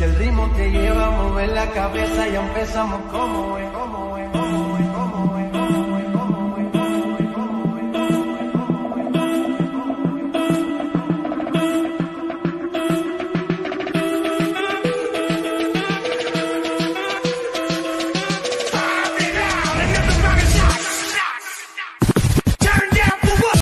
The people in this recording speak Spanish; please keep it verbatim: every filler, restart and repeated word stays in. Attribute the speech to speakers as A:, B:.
A: Si el ritmo te lleva a mover la cabeza, ya empezamos como es, como es.